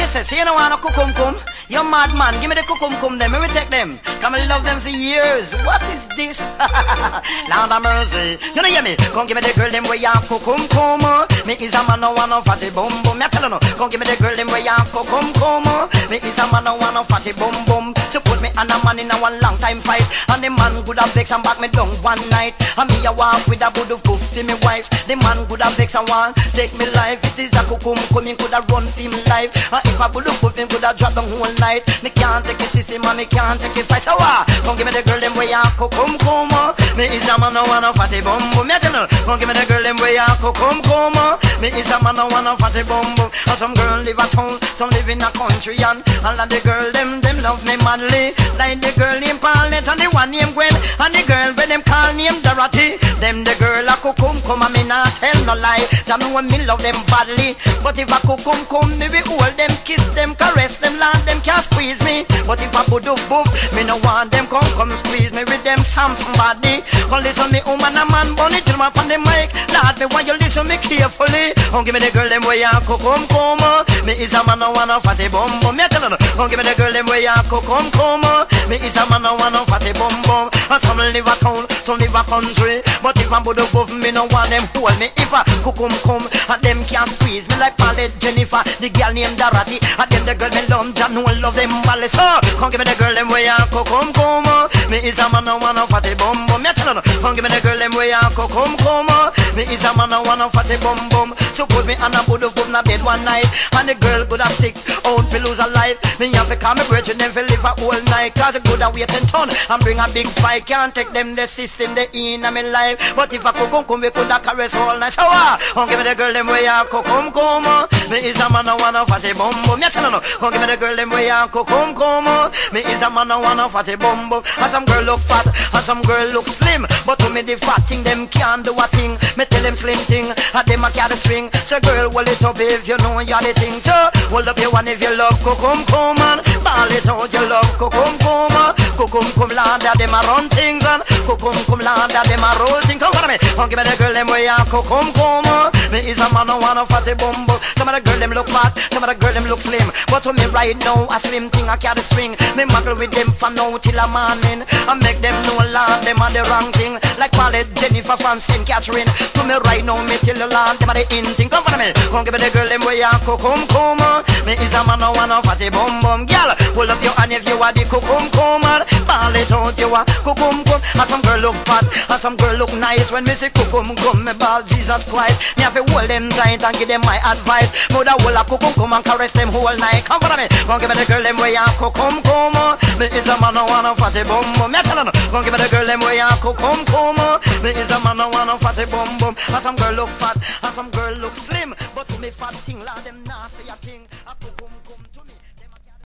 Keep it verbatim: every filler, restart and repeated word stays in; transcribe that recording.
you say? See, you don't want no kukum-kum? You mad man, give me the kukum-kum then, me we take them. Come and love them for years. What is this? Lord of mercy. You know hear me? Come give me the girl them where you kukum-kum. Me is a man no one no fatty bum bum. Me tell you no. Come give me the girl them where you kukum-kum. Me is a man no one no fatty bum bum. Suppose me and a man in a one long time fight, and the man could have vexed and back me down one night. And me a walk with a good of goof to me wife. The man could have vexed and want take me life. It is a kukum-kum, he could have run for him life. And if I could have goof, him could have dropped the whole night. Me can't take a system and me can't take a fight. So what? Come give me the girl them where you kukum-kum. Me is a man no one no fatty bum bum. Me tell you, come give me the girl them where you kukum-kum. Me is a man no one no fatty bum bum. And some girl live at home, some live in a country, and all of the girl them them love me madly. Like the girl named Paulette and the one named Gwen, and the girl where them call named Dorothy. Them the girl a kukum-kum and me not tell no lie. Tell me when me love them badly. But if a kukum-kum, me we hold them, kiss them, caress them, land them can't squeeze me. But if I put up book, me no want them come come squeeze me with them Samson body. Come listen me woman a man bunny till me up on the mic. Lord me want you listen me carefully. Come give me the girl them where you kukum-kum. Me is a man no one no fatty bum bum. Me tell you no. Come give me the girl them where you kukum-kum. Me is a man no one no fatty bum bum. And some live a town, some live a country. But if I put up book, me no want them hold me. If I kukum-kum, and them can't squeeze me like Paulette Jennifer, the girl named Dorothy, and them the girl them love, John who love them ballet. So come give me the girl them where you kukum-kum. Me is a man no one no fatty bum bum. Me tell you no. Come give me the girl them where you kukum-kum. Me is a man no one no fatty bum bum. Suppose me and a put up in a bed one night, and the girl could have sick, own to lose her life. Me have to call me brethren, them fi live a whole night. Cause it could have wait and turn and bring a big fight. Can't take them the system they in a me life. But if I kukum-kum, we could have caress all night. So ah, come give me the girl them where you kukum-kum. Me is a man no one no fatty bum bum. Me tell you no. Come give me the girl them where you kukum-kum. Me is a man no one no fatty bum bum. And some girl look fat, and some girl look slim. But to me the fat thing them can't do a thing. Me tell them slim thing, and them a carry swing. So girl, hold it up if you know you're the thing. So hold up your one if you love kukum-kum, and ball it out you love kukum-kum. Kukum-kum lad, them a run things, and kukum-kum lad, them a roll things. Come on me, come give me the girl them where you kukum-kum. Me is a man no one no fatty bum bum. Some of the girl them look fat, some of the girl them look slim. But to me right now, a slim thing I carry swing. Me muggle with them for now till a morning. I make them know lad, them a the wrong thing. Like Paulette Jennifer from Saint Catherine. To me right now, me till the land, them a the in thing. Come on me, come give me the girl them where you kukum-kum. Me is a man no one no fatty bum bum. Girl, hold up your hand if you are the kukum-kum. Ball it out you are kukum-kum. And some girl look fat, and some girl look nice. When me say kukum-kum, me ball Jesus Christ. Me have to hold them tight and give them my advice. Mother hold a kukum-kum and caress them whole night. Come for me, come give me the girl them where you kukum-kum. Me is a man no one no fatty bum bum. Me tell you no, come give me the girl them where you kukum-kum. Me is a man no one no fatty bum bum. And some girl look fat, and some girl look slim. But to me fat thing, la them.